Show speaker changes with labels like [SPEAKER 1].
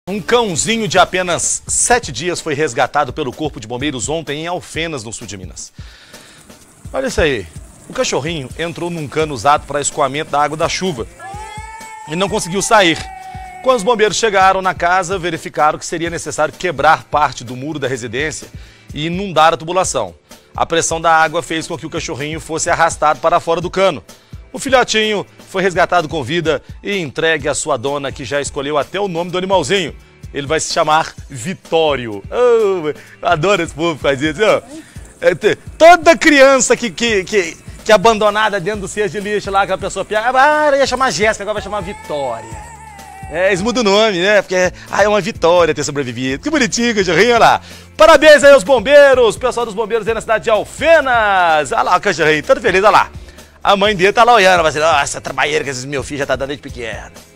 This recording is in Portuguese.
[SPEAKER 1] Um cãozinho de apenas 7 dias foi resgatado pelo Corpo de Bombeiros ontem em Alfenas, no sul de Minas. Olha isso aí. O cachorrinho entrou num cano usado para escoamento da água da chuva e não conseguiu sair. Quando os bombeiros chegaram na casa, verificaram que seria necessário quebrar parte do muro da residência e inundar a tubulação. A pressão da água fez com que o cachorrinho fosse arrastado para fora do cano. O filhotinho foi resgatado com vida e entregue à sua dona, que já escolheu até o nome do animalzinho. Ele vai se chamar Vitório. Oh, eu adoro esse povo que faz isso. Ó. Toda criança que é abandonada dentro do cesto de lixo lá, que a pessoa pega, ia chamar Jéssica, agora vai chamar Vitória. Eles mudam o nome, né? Porque é uma vitória ter sobrevivido. Que bonitinho, cachorrinho, olha lá. Parabéns aí aos bombeiros, pessoal dos bombeiros aí na cidade de Alfenas. Olha lá o cachorrinho, todo feliz, olha lá. A mãe dele tá lá olhando, vai dizer, nossa, essa trabalheira que esses meus filhos já tá dando desde pequeno.